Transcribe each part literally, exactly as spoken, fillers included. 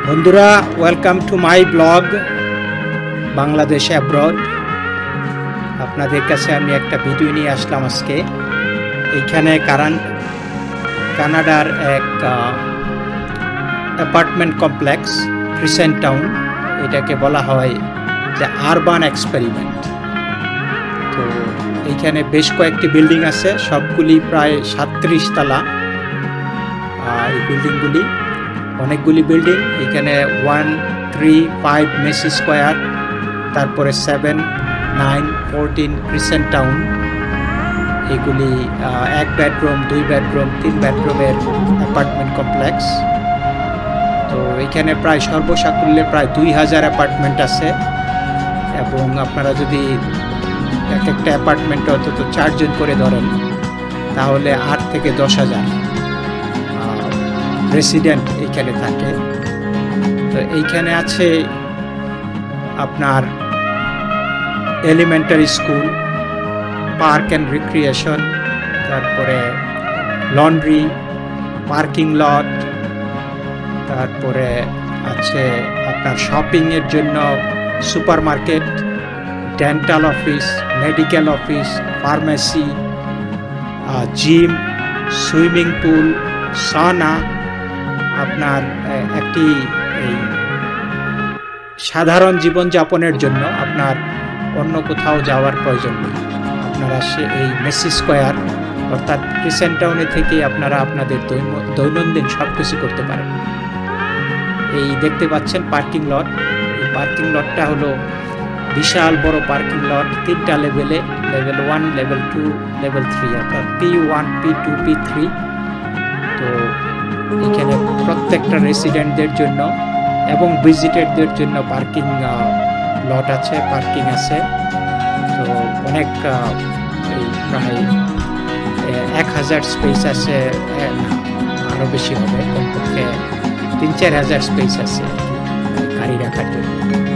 বন্ধুরা, welcome to my blog Bangladesh abroad. আপনাদের কাছে আমি একটা ভিডিও নিয়ে আসলাম আজকে। এইখানে কারণ কানাডার এক অ্যাপার্টমেন্ট কমপ্লেক্স ক্রিসেন্ট টাউন, এটাকে বলা হয় দ্য আরবান এক্সপেরিমেন্ট। তো এইখানে বেশ কয়েকটি বিল্ডিং আছে, সবগুলি প্রায় সাতত্রিশ তলা। এই বিল্ডিংগুলি অনেকগুলি বিল্ডিং। এখানে one three five Massey Square, তারপরে seven nine fourteen Crescent Town. এগুলি এক বেডরুম, দুই বেডরুম, তিন বেডরুমের অ্যাপার্টমেন্ট কমপ্লেক্স। তো এখানে প্রায় সর্বসাকুল্যে প্রায় দুই হাজার অ্যাপার্টমেন্ট আছে, এবং আপনারা যদি এক একটা অ্যাপার্টমেন্টে অন্তত চারজন করে ধরেন, তাহলে আট থেকে দশ হাজার রেসিডেন্ট এইখানে থাকে। তো এইখানে আছে আপনার elementary school, park and recreation, তারপরে লন্ড্রি, পার্কিং লট, তারপরে আছে আপনার শপিংয়ের জন্য super market, dental office, medical office, pharmacy, gym, swimming pool, sauna. আপনার একটি এই সাধারণ জীবনযাপনের জন্য আপনার অন্য কোথাও যাওয়ার প্রয়োজন নেই। আপনারা সে এই মেসি স্কোয়ার অর্থাৎ ক্রিসেন্ট টাউনে থেকে আপনারা আপনাদের দৈনন্দিন সব কিছু করতে পারেন। এই দেখতে পাচ্ছেন পার্কিং লট। এই পার্কিং লটটা হলো বিশাল বড় পার্কিং লট, তিনটা লেভেলে, level one, level two, level three, অর্থাৎ P one, P two, P three. তো এখানে প্রত্যেকটা রেসিডেন্টদের জন্য এবং ভিজিটরদের জন্য পার্কিং লট আছে, পার্কিং আছে। তো অনেক এই প্রায় এক হাজার স্পেস আছে, আরও বেশি হবে, কমপক্ষে তিন চার হাজার স্পেস আছে গাড়ি রাখার জন্য।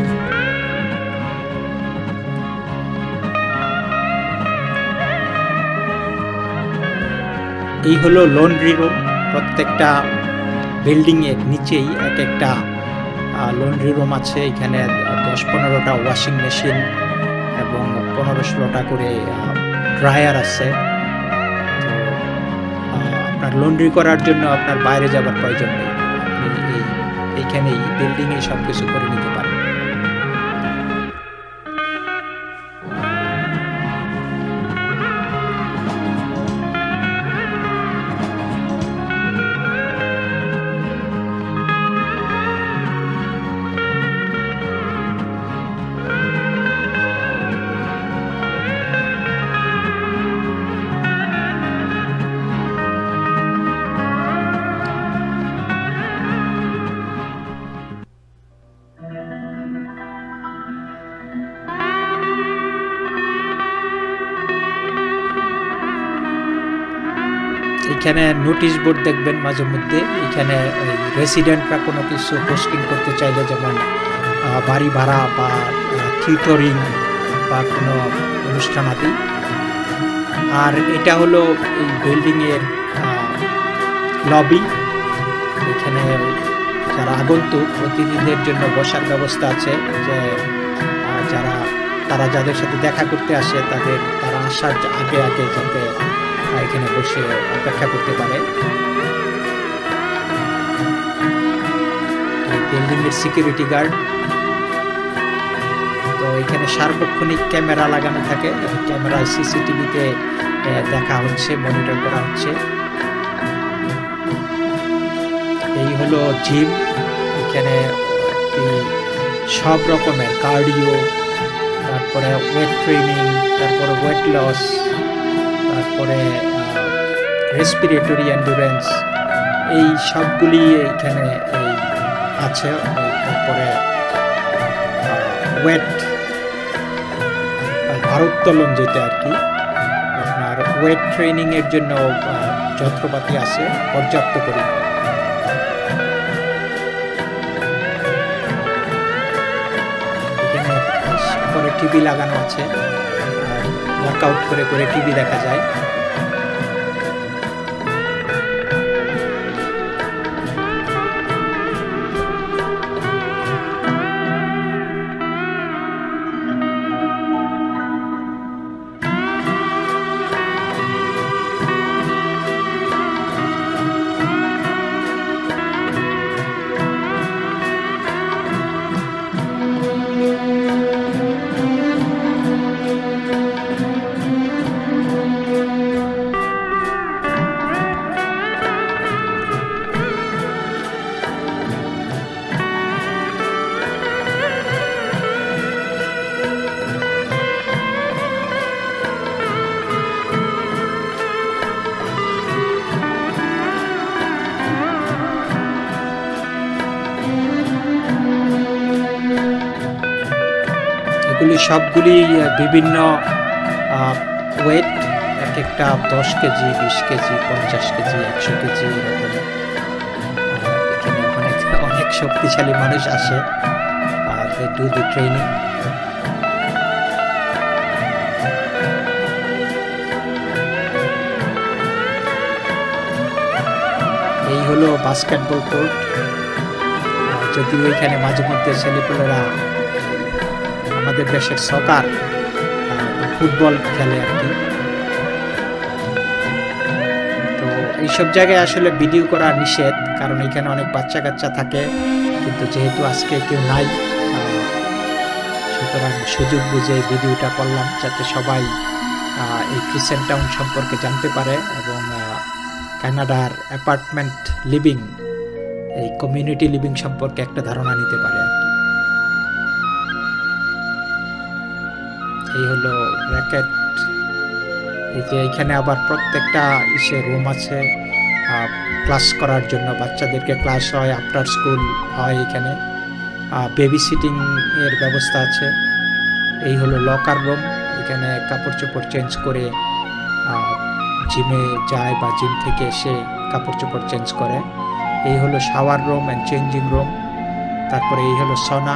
এই হলো লন্ড্রি রুম। প্রত্যেকটা বিল্ডিংয়ের নিচেই এক একটা লন্ড্রি রুম আছে। এখানে দশ পনেরোটা ওয়াশিং মেশিন এবং পনেরো ষোলোটা করে ড্রায়ার আছে। তো আপনার লন্ড্রি করার জন্য আপনার বাইরে যাবার প্রয়োজন নেই, আপনি এই এইখানেই বিল্ডিংয়েই সব কিছু করে নিতে পারেন। এখানে নোটিশ বোর্ড দেখবেন মাঝে মধ্যে। এখানে রেসিডেন্টরা কোনো কিছু পোস্টিং করতে চাইলে, যেমন বাড়ি ভাড়া বা টিউটরিং বা কোনো অনুষ্ঠান আদি। আর এটা হলো এই বিল্ডিংয়ের লবি। এখানে যারা আগন্তুক অতিথিদের জন্য বসার ব্যবস্থা আছে, যে যারা তারা যাদের সাথে দেখা করতে আসে তাদের তারা আসার আগে আগে যাতে এখানে বসে অপেক্ষা করতে পারে। বিল্ডিংয়ের সিকিউরিটি গার্ড। তো এখানে সার্বক্ষণিক ক্যামেরা লাগানো থাকে, ক্যামেরায় সিসিটিভিতে দেখা হচ্ছে, মনিটর করা হচ্ছে। এই হলো জিম। এখানে সব রকমের কার্ডিও, তারপরে ওয়েট ট্রেনিং, তারপরে ওয়েট লস, তারপরে রেসপিরেটরি এন্ডুরেন্স, এই সবগুলি এইখানে এই আছে। তারপরে ওয়েট ভারোত্তোলন, যেটা আর কি আপনার ওয়েট ট্রেনিংয়ের জন্য যন্ত্রপাতি আছে পর্যাপ্ত পরিমাণে। এখানে পরে টিভি লাগানো আছে, ওয়ার্কআউট করে করে টিভি দেখা যায়। এগুলি সবগুলি বিভিন্ন ওয়েট, এক একটা দশ কেজি, বিশ কেজি, পঞ্চাশ কেজি, একশো কেজি এরকম। এখানে অনেক অনেক শক্তিশালী মানুষ আসে, they do the training. এই হলো বাস্কেটবল কোর্ট। যদিও এখানে মাঝে মধ্যে ছেলেপুলেরা আমাদের দেশের সকার ফুটবল খেলে আর কি। তো এইসব জায়গায় আসলে ভিডিও করা নিষেধ, কারণ এখানে অনেক বাচ্চা কাচ্চা থাকে, কিন্তু যেহেতু আজকে কেউ নাই, সুতরাং সুযোগ বুঝে ভিডিওটা করলাম যাতে সবাই এই ক্রিসেন্ট টাউন সম্পর্কে জানতে পারে এবং কানাডার অ্যাপার্টমেন্ট লিভিং, এই কমিউনিটি লিভিং সম্পর্কে একটা ধারণা নিতে পারে। এই হলো র্যাকেট। এই যে এখানে আবার প্রত্যেকটা ইসে রুম আছে ক্লাস করার জন্য, বাচ্চাদেরকে ক্লাস হয়, আফটার স্কুল হয় এখানে, বেবি সিটিং এর ব্যবস্থা আছে। এই হলো লকার রুম, এখানে কাপড় চোপড় চেঞ্জ করে জিমে যায় বা জিম থেকে এসে কাপড় চোপড় চেঞ্জ করে। এই হলো shower room and changing room. তারপরে এই হলো সনা।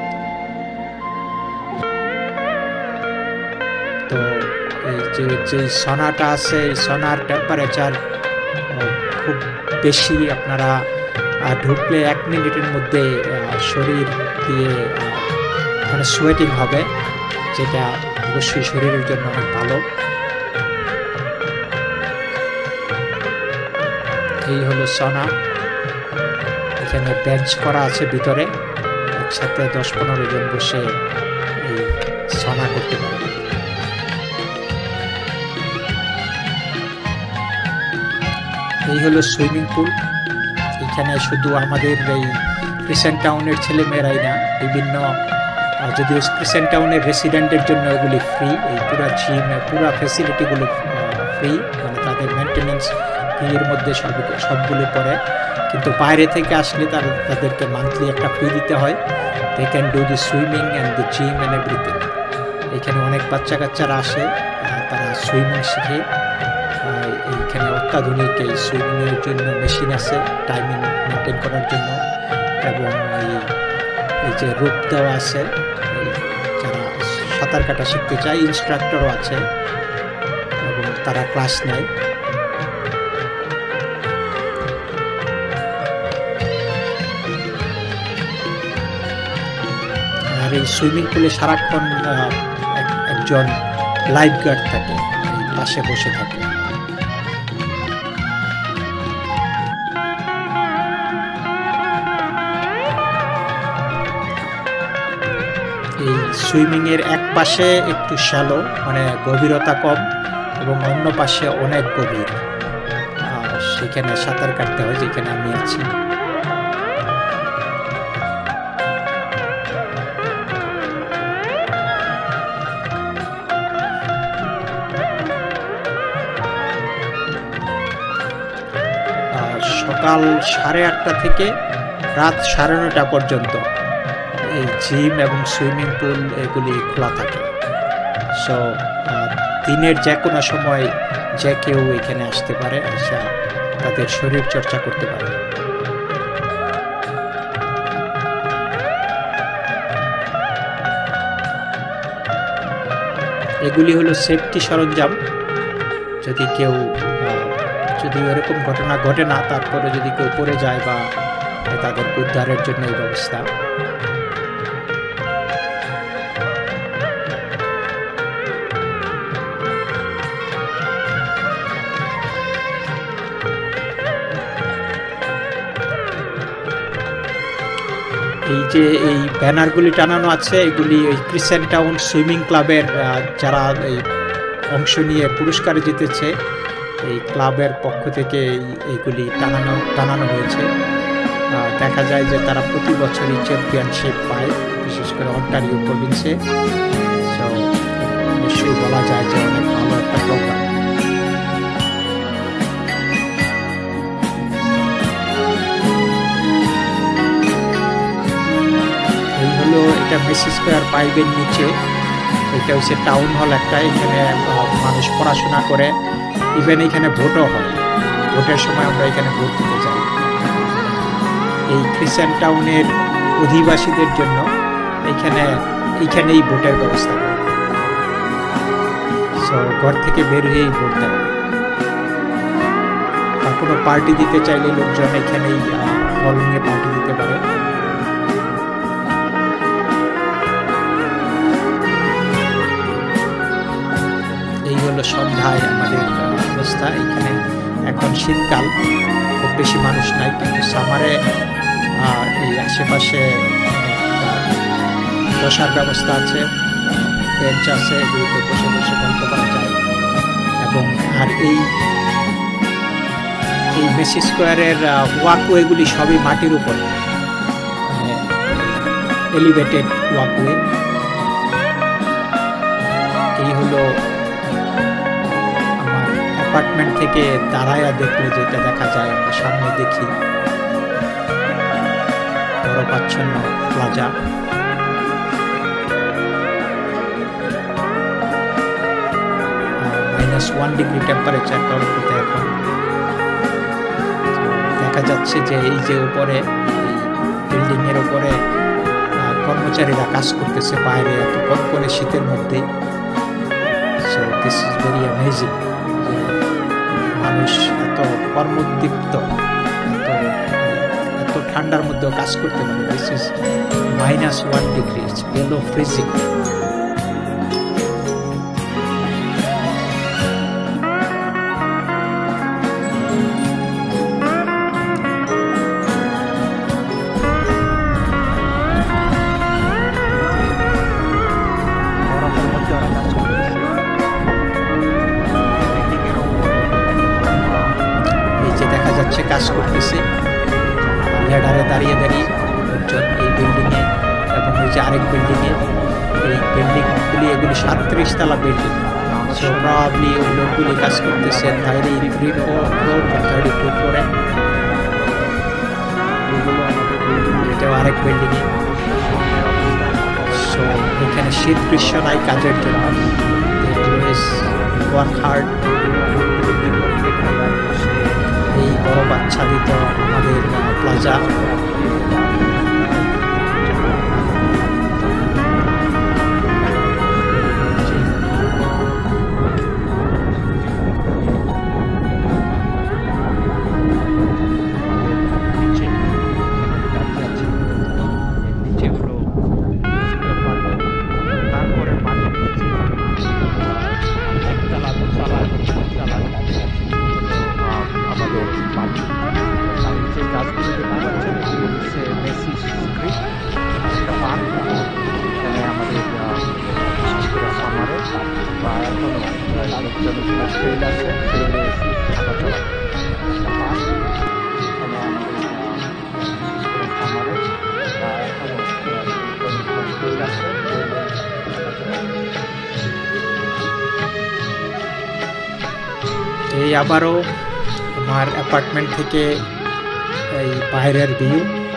তো এই যে যে সনাটা আছে, এই সনার টেম্পারেচার খুব বেশি। আপনারা ঢুকলে এক মিনিটের মধ্যে শরীর দিয়ে মানে সোয়েটিং হবে, যেটা অবশ্যই শরীরের জন্য অনেক ভালো। এই হলো সনা। এখানে বেঞ্চ করা আছে ভিতরে, একসাথে দশ পনেরো জন বসে এই সনা করতে পারে। এই হলো সুইমিং পুল। এখানে শুধু আমাদের এই ক্রিসেন্ট টাউনের ছেলেমেয়েরাই না, বিভিন্ন যদিও ক্রিসেন্ট টাউনের রেসিডেন্টের জন্য এগুলি ফ্রি, এই পুরো জিম পুরো ফ্যাসিলিটিগুলো ফ্রি, মানে তাদের মেনটেন্যান্স ফির মধ্যে সব সবগুলো পড়ে। কিন্তু বাইরে থেকে আসলে তার তাদেরকে মান্থলি একটা ফি দিতে হয়। They can do the swimming and the gym and everything. এখানে অনেক বাচ্চা কাচ্চারা আসে, তারা সুইমিং শিখে। এইখানে অত্যাধুনিক এই সুইমিংয়ের জন্য মেশিন আছে টাইমিং মেনটেন করার জন্য, এবং এই এই যে রূপ দেওয়া আছে, যারা সাঁতার কাটা শিখতে চায় ইনস্ট্রাক্টরও আছে এবং তারা ক্লাস নেয়। আর এই সুইমিং পুলে সারাক্ষণ একজন লাইফ গার্ড থাকে, এই পাশে বসে থাকে। এই সুইমিংয়ের এক পাশে একটু শ্যালো, মানে গভীরতা কম, এবং অন্য পাশে অনেক গভীর, সেখানে সাঁতার কাটতে হয়, যেখানে আমি আছি। সকাল সাড়ে আটটা থেকে রাত সাড়ে নটা পর্যন্ত এই জিম এবং সুইমিং পুল এগুলি খোলা থাকে। সো দিনের যে কোনো সময় যে কেউ এখানে আসতে পারে, এসে তাদের শরীর চর্চা করতে পারে। এগুলি হলো সেফটি সরঞ্জাম। যদি কেউ যদি এরকম ঘটনা ঘটে না, তারপরে যদি কেউ পড়ে যায় বা তাদের উদ্ধারের জন্য এই ব্যবস্থা। এই যে এই ব্যানারগুলি টানানো আছে, এগুলি ওই ক্রিসেন্ট টাউন সুইমিং ক্লাবের যারা এই অংশ নিয়ে পুরস্কার জিতেছে, এই ক্লাবের পক্ষ থেকে এইগুলি টানানো টানানো হয়েছে। দেখা যায় যে তারা প্রতি বছরই চ্যাম্পিয়নশিপ পায়, বিশেষ করে অন্টারিও প্রভিন্সে। সো অবশ্যই বলা যায় যে অনেক ভালো একটা প্রোগ্রাম। এই হলো এটা মেসি স্কোয়ার পাইবের নিচে এটা হচ্ছে টাউন হল একটা, এখানে মানুষ পড়াশোনা করে, ইভেন এখানে ভোটও হয়, ভোটের সময় আমরা এখানে ভোট দিতে যাই। এই ক্রিসেন্ট টাউনের অধিবাসীদের জন্য এখানে এইখানেই ভোটের ব্যবস্থা করে, সো ঘর থেকে বের হয়েই ভোট দেওয়া। বা কোনো পার্টি দিতে চাইলে লোকজন এখানেই হল নিয়ে পার্টি দিতে পারে। এই হলো সন্ধ্যায় আমাদের অবস্থা। এখানে এখন শীতকাল, খুব বেশি মানুষ নাই, কিন্তু সামারে এই আশেপাশে বসার ব্যবস্থা আছে, বেঞ্চ আছে, এগুলোতে বসে বসে গল্প করা যায়। এবং আর এই এই মেসি স্কোয়ারের ওয়াকওয়েগুলি সবই মাটির উপর, এলিভেটেড ওয়াকওয়ে। এই হলো আমার অ্যাপার্টমেন্ট থেকে দাঁড়ায়া দেখলে যেটা দেখা যায়, আমরা সামনে দেখি বরফাচ্ছন্ন plaza. Minus one degree temperature টরন্টোতে এখন। দেখা যাচ্ছে যে এই যে উপরে বিল্ডিং এর উপরে কর্মচারীরা কাজ করতেছে বাইরে এত কনকনে শীতের মধ্যে। So this is very amazing যে মানুষ এত কর্মোদ্দীপ্ত, এত ঠান্ডার মধ্যেও কাজ করতে পারে। This is minus one degree, it's below freezing. কাজ করতেছে ল্যাডারে দাঁড়িয়ে দাঁড়িয়ে লোকজন এই বিল্ডিংয়ে, এবং ওই যে আরেক বিল্ডিংয়ে, এই বিল্ডিংগুলি এগুলি সাতত্রিশ তলা বিল্ডিং। সো প্রবাবলি ওই লোকগুলি কাজ করতেছে থার্টি থ্রি ফোর ফ্লোর বা থার্টি টু ফ্লোরে। এটাও আরেক বিল্ডিংয়ে। সো এখানে শীত গ্রীষ্ম নাই কাজের জন্য, ওয়ার্ক হার্ড। এই বরফ আচ্ছাদিত আমাদের প্লাজা। এই আবারও আমার অ্যাপার্টমেন্ট থেকে এই বাইরের ভিউ।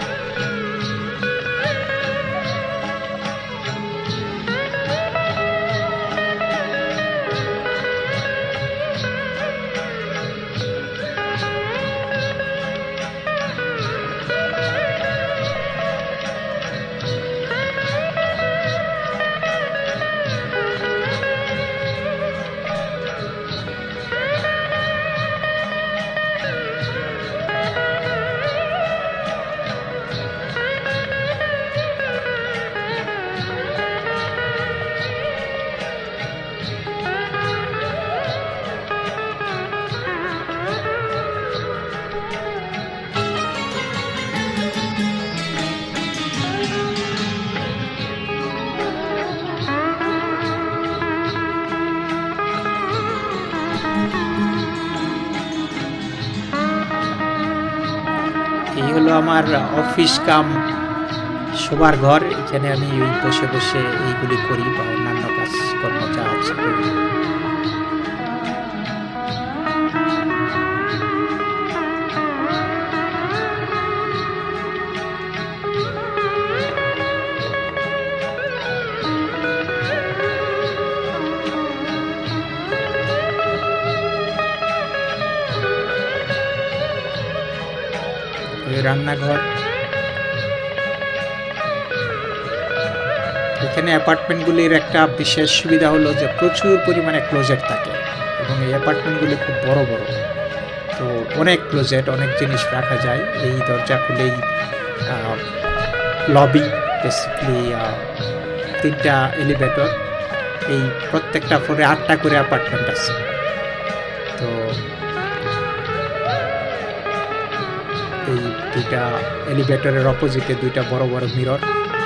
এই হলো আমার অফিস কাম শোবার ঘর। এখানে আমি বসে বসে এইগুলি করি বা অন্যান্য কাজ কর্ম যা আছে করি। এই রান্নাঘর। এখানে অ্যাপার্টমেন্টগুলির একটা বিশেষ সুবিধা হলো যে প্রচুর পরিমাণে ক্লোজেট থাকে এবং এই অ্যাপার্টমেন্টগুলি খুব বড় বড়, তো অনেক ক্লোজেট, অনেক জিনিস রাখা যায়। এই দরজা খুলেই লবি, বেসিক্যালি তিনটা এলিভেটর, এই প্রত্যেকটা ফ্লোরে আটটা করে অ্যাপার্টমেন্ট আছে। তো এই দুইটা এলিভেটরের অপোজিটে দুইটা বড় বড় মিরর।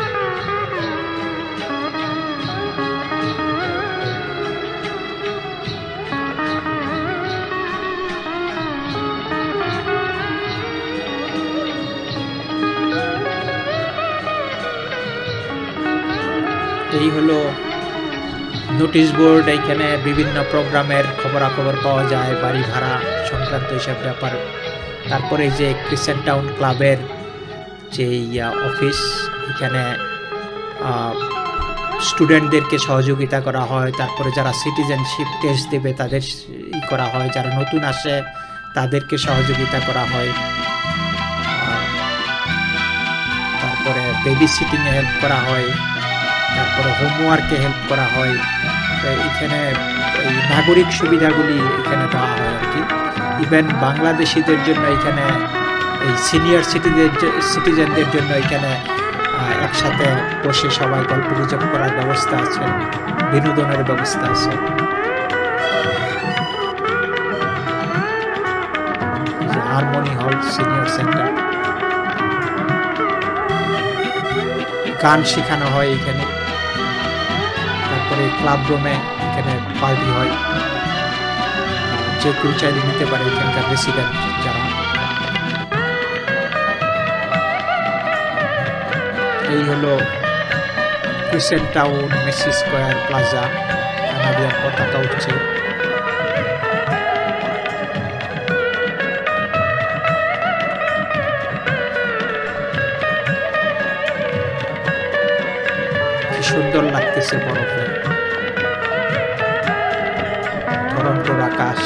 এই হলো নোটিশ বোর্ড, এইখানে বিভিন্ন প্রোগ্রামের খবরাখবর পাওয়া যায়, বাড়ি ভাড়া সংক্রান্ত এইসব ব্যাপার। তারপরে যে ক্রিসেন্ট টাউন ক্লাবের যে অফিস, এখানে স্টুডেন্টদেরকে সহযোগিতা করা হয়, তারপরে যারা সিটিজেনশিপ টেস্ট দেবে তাদের ই করা হয়, যারা নতুন আসে তাদেরকে সহযোগিতা করা হয়, তারপরে বেবি সিটিংয়ে হেল্প করা হয়, তারপরে হোমওয়ার্কে হেল্প করা হয়। এখানে এই নাগরিক সুবিধাগুলি এখানে দেওয়া হয় আর কি। ইভেন বাংলাদেশিদের জন্য এখানে এই সিনিয়র সিটিজেন সিটিজেনদের জন্য এখানে একসাথে বসে সবাই গল্প গুজব করার ব্যবস্থা আছে, বিনোদনের ব্যবস্থা আছে। হারমোনি হল সিনিয়র সেন্টার, গান শেখানো হয় এখানে। তারপরে ক্লাব রুমে এখানে পার্টি হয়, যে কেউ চাইলে নিতে পারে এখানকার রেসিডেন্ট যারা। এই হলো Crescent Town Massey Square plaza, Canadian পতাকা উঠছে। সুন্দর লাগতেছে বরফে, টরন্টোর আকাশ।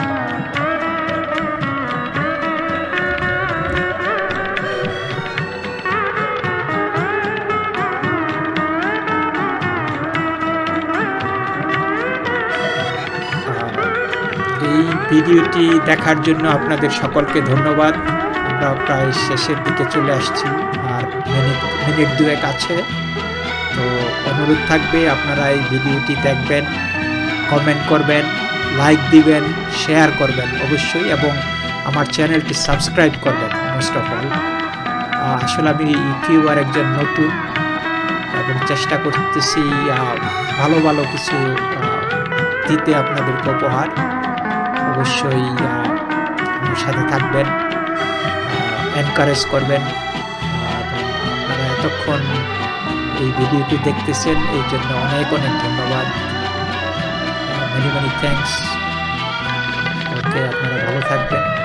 এই ভিডিওটি দেখার জন্য আপনাদের সকলকে ধন্যবাদ। আমরা প্রায় শেষের দিকে চলে আসছি, আর মিনিট মিনিট দুয়েক আছে। তো অনুরোধ থাকবে আপনারা এই ভিডিওটি দেখবেন, কমেন্ট করবেন, লাইক দিবেন, শেয়ার করবেন অবশ্যই, এবং আমার চ্যানেলটি সাবস্ক্রাইব করবেন মোস্ট অফ অল। আসলে আমি ইউটিউবার একজন নতুন, এবং চেষ্টা করতেছি ভালো ভালো কিছু দিতে আপনাদেরকে উপহার। অবশ্যই আমার সাথে থাকবেন, এনকারেজ করবেন। আপনারা এতক্ষণ এই ভিডিওটি দেখতেছেন এই জন্য অনেক অনেক ধন্যবাদ, মেনি মেনি থ্যাঙ্কস। ওকে, আপনারা ভালো থাকবেন।